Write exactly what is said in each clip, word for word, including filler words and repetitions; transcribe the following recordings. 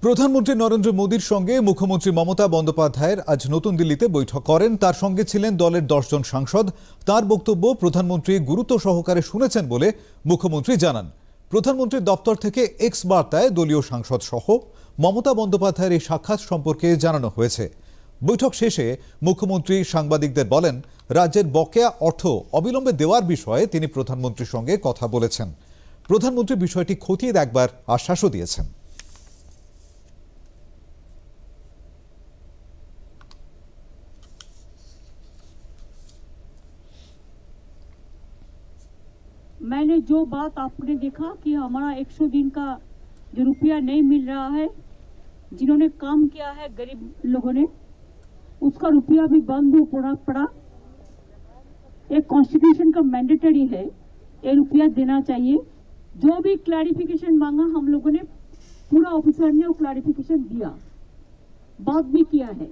প্রধানমন্ত্রী নরেন্দ্র মোদীর সঙ্গে মুখ্যমন্ত্রী মমতা বন্দ্যোপাধ্যায়ের আজ নতুন দিল্লিতে বৈঠক করেন। তার সঙ্গে ছিলেন দলের দশ জন সাংসদ। তার বক্তব্য প্রধানমন্ত্রী গুরুত্ব সহকারে শুনেছেন বলে মুখ্যমন্ত্রী জানান। প্রধানমন্ত্রীর দপ্তর থেকে এক্স বার্তায় দলীয় সাংসদ সহ মমতা বন্দ্যোপাধ্যায়ের এই সাক্ষাৎ সম্পর্কে জানানো হয়েছে। বৈঠক শেষে মুখ্যমন্ত্রী সাংবাদিকদের বলেন, রাজ্যের বকেয়া অর্থ অবিলম্বে দেওয়ার বিষয়ে তিনি প্রধানমন্ত্রীর সঙ্গে কথা বলেছেন। প্রধানমন্ত্রী বিষয়টি খতিয়ে দেখবার আশ্বাসও দিয়েছেন। मैंने जो बात आपने देखा कि हमारा एक सौ दिन का जो रुपया नहीं मिल रहा है, जिन्होंने काम किया है गरीब लोगों ने, उसका रुपया भी बंद हो पड़ा पड़ा एक कॉन्स्टिट्यूशन का मैंडेटरी है, ये रुपया देना चाहिए। जो भी क्लैरिफिकेशन मांगा हम लोगों ने, पूरा ऑफिसर ने वो क्लैरिफिकेशन दिया, बात भी किया है।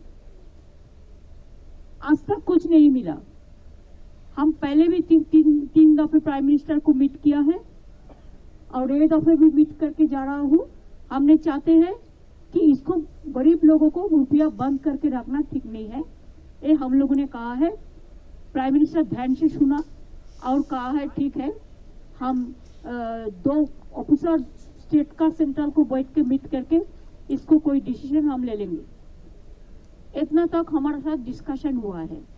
आज तक कुछ नहीं मिला। हम पहले भी तीन तीन तीन दफे प्राइम मिनिस्टर को मीट किया है और एक दफे भी मीट करके जा रहा हूँ। हमने चाहते हैं कि इसको गरीब लोगों को रुपया बंद करके रखना ठीक नहीं है। ये हम लोगों ने कहा है, प्राइम मिनिस्टर ध्यान से सुना और कहा है ठीक है, हम आ, दो ऑफिसर स्टेट का सेंट्रल को बैठ के मीट करके इसको कोई डिसीजन हम ले लेंगे। इतना तक हमारे साथ डिस्कशन हुआ है।